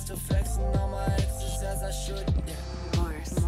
still flexing on my exes as I should, yeah. Morse.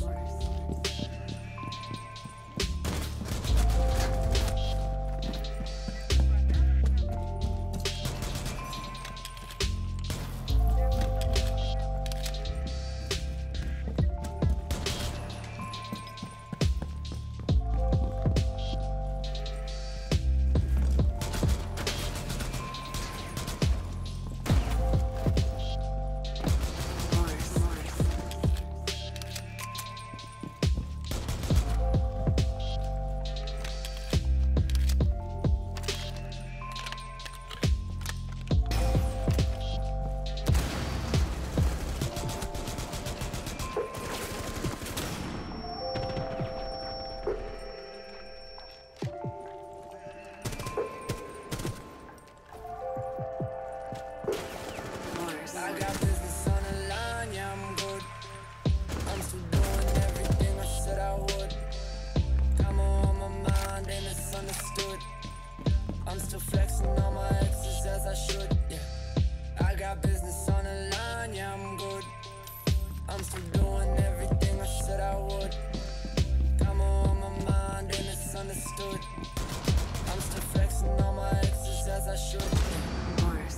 I got business on the line, yeah, I'm good. I'm still doing everything I said I would. Got more on my mind and it's understood. I'm still flexing on my exes as I should, yeah. I got business on the line, yeah, I'm good. I'm still doing everything I said I would. Got more on my mind and it's understood. I'm still flexing on my exes as I should, yeah. Morse.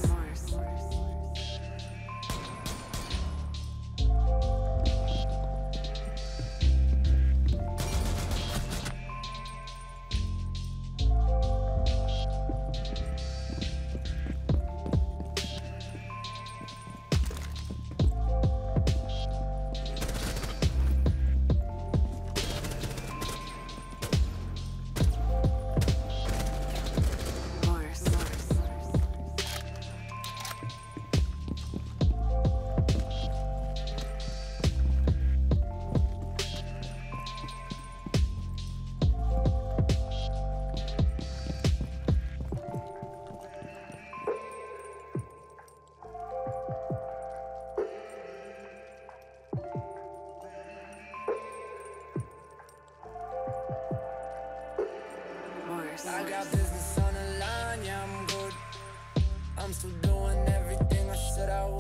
I got business on the line, yeah, I'm good. I'm still doing everything I said I would.